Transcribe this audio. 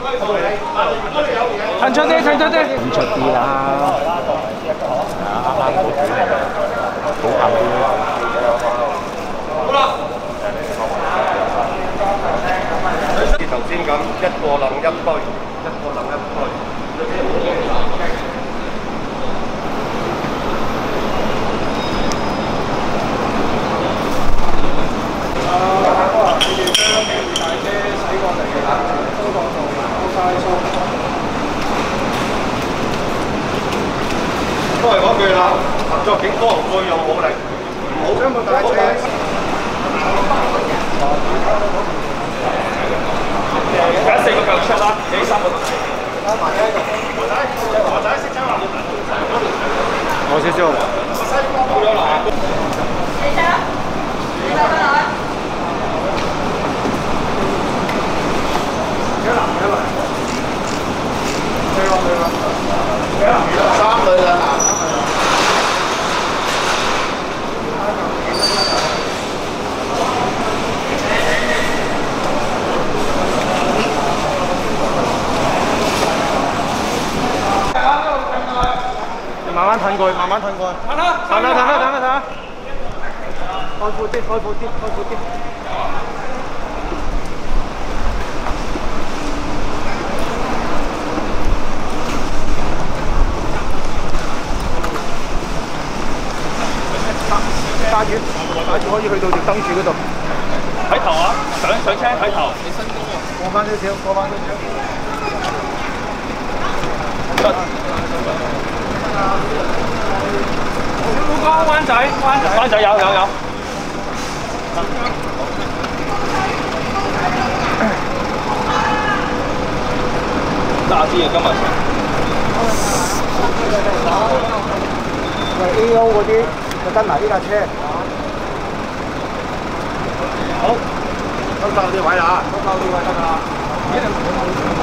褪出啲，褪出啲， 褪出啲啦。啱啱嗰段好後啲。好啦。 好似頭先咁，一個楞一堆，一個楞一堆。都係嗰句啦，合作警方會用武力，唔好將個大車。而家4個腳出啦，你3個都係。華仔識聽話。 我少少。 冇咗啦。 你睇啦，你睇翻來。 3女兩男。 慢慢褪過去，慢慢褪過去。褪啦！開闊啲，開闊啲，開闊啲。揸住可以去到條燈柱嗰度。 睇頭啊！上車睇頭。你伸高啊！ 過翻少少，過翻少少。 好光灣仔有。揸啲啊！今日。 喂 A.O. 嗰啲就跟埋呢架車。 好，收啲位啦， 收啲位得㗎啦。